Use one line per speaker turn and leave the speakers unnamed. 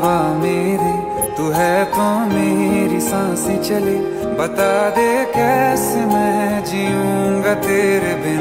हवा मेरे, तू है तो मेरी सांसें चले। बता दे कैसे मैं जीऊंगा तेरे बिन।